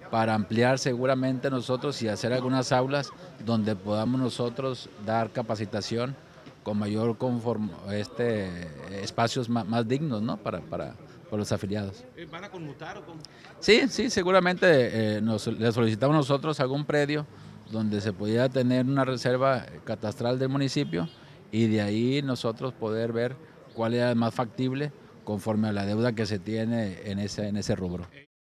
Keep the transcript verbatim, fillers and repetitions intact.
para ampliar seguramente nosotros y hacer algunas aulas donde podamos nosotros dar capacitación con mayor conform, este, espacios más, más dignos, ¿no? para, para, para los afiliados. Eh, ¿Van a conmutar o cómo? Sí, sí, seguramente eh, nos, le solicitamos nosotros algún predio donde se pudiera tener una reserva catastral del municipio y de ahí nosotros poder ver cuál era el más factible conforme a la deuda que se tiene en ese, en ese rubro.